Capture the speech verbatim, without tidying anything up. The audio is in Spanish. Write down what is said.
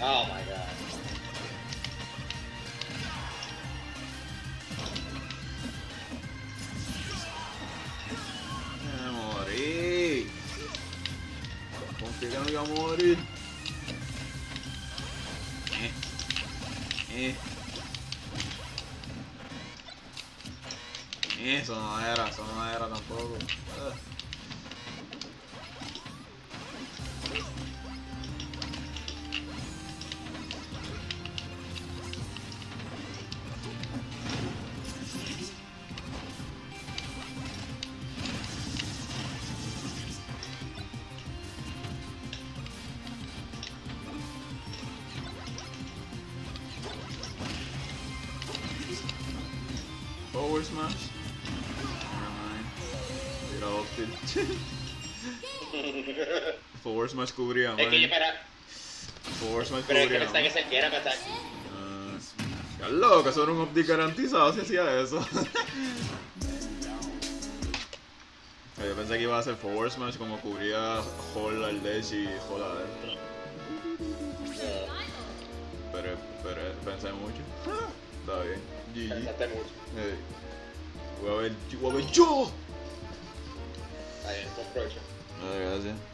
Oh my god. Me morí. Confía que no iba a morir. Eh. Eh. Eso no era, eso no era tampoco. Uh. Forward smash? Nevermind. Tira opted. Forward smash cubría, man. Es que yo para... Forward smash Pero es que cubría, pensaba que se quiera pasar. Uh, ya loco, eso era un optic garantizado si hacía eso. Yo pensé que iba a hacer forward smash como cubría hold al dash y hold adentro. Pero, pero pensé mucho. Está bien. G G. Pensaste mucho. Hey. Voy a ver, voy a ver yo. Está bien, buen provecho. Gracias.